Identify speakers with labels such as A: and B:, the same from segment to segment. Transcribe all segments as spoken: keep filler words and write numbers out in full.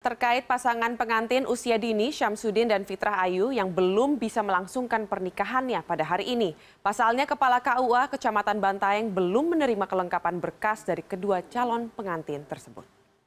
A: terkait pasangan pengantin usia dini Syamsuddin dan Fitrah Ayu yang belum bisa melangsungkan pernikahannya pada hari ini. Pasalnya, Kepala K U A Kecamatan Bantaeng belum menerima kelengkapan berkas dari kedua calon pengantin tersebut.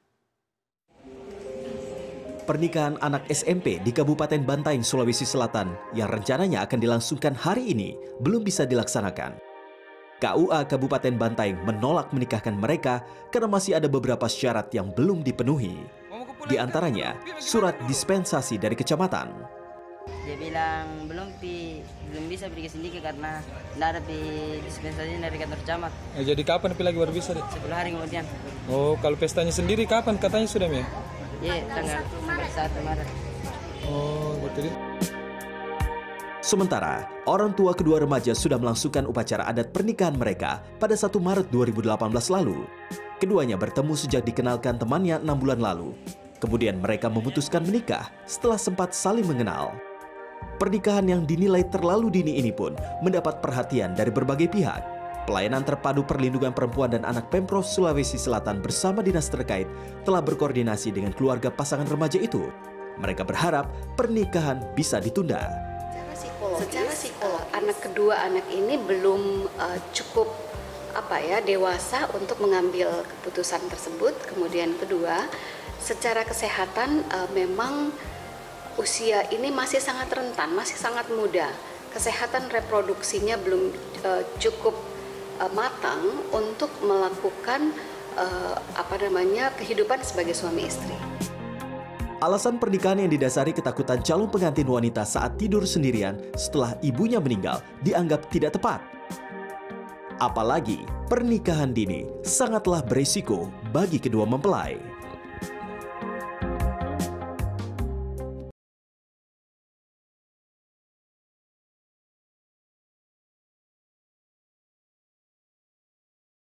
B: Pernikahan anak S M P di Kabupaten Bantaeng, Sulawesi Selatan yang rencananya akan dilangsungkan hari ini belum bisa dilaksanakan. K U A Kabupaten Bantaeng menolak menikahkan mereka karena masih ada beberapa syarat yang belum dipenuhi. Di antaranya, surat dispensasi dari kecamatan.
C: Dia bilang belum pi, belum bisa pergi sendiri karena tidak ada pi dispensasi dari kantor camat.
D: Eh, jadi kapan pi lagi baru bisa?
C: Sepuluh hari kemudian.
D: Oh, kalau pestanya sendiri kapan katanya sudah ya?
C: Iya, tanggal satu Maret.
D: Oh, gitu deh.
B: Sementara, orang tua kedua remaja sudah melangsungkan upacara adat pernikahan mereka pada satu Maret dua ribu delapan belas lalu. Keduanya bertemu sejak dikenalkan temannya enam bulan lalu. Kemudian mereka memutuskan menikah setelah sempat saling mengenal. Pernikahan yang dinilai terlalu dini ini pun mendapat perhatian dari berbagai pihak. Pelayanan Terpadu Perlindungan Perempuan dan Anak Pemprov Sulawesi Selatan bersama dinas terkait telah berkoordinasi dengan keluarga pasangan remaja itu. Mereka berharap pernikahan bisa ditunda.
E: Secara psikolog, anak kedua anak ini belum uh, cukup apa ya dewasa untuk mengambil keputusan tersebut. Kemudian kedua, secara kesehatan uh, memang usia ini masih sangat rentan, masih sangat muda. Kesehatan reproduksinya belum uh, cukup uh, matang untuk melakukan uh, apa namanya kehidupan sebagai suami istri.
B: Alasan pernikahan yang didasari ketakutan calon pengantin wanita saat tidur sendirian setelah ibunya meninggal dianggap tidak tepat. Apalagi pernikahan dini sangatlah berisiko bagi kedua mempelai.